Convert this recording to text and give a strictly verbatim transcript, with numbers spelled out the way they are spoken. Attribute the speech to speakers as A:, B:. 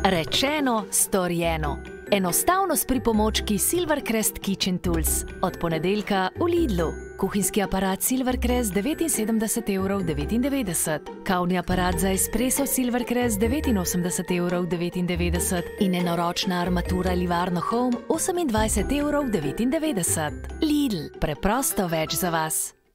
A: Rečeno, storjeno. Enostavno s pripomočki Silvercrest Kitchen Tools. Od ponedeljka v Lidlu. Kuhinjski aparat Silvercrest devetinsedemdeset evrov devetindevetdeset. Kavni aparat za espresso Silvercrest devetinosemdeset evrov devetindevetdeset. In enoročna armatura Livarno Home osemindvajset evrov devetindevetdeset. Lidl, preprosto več za vas.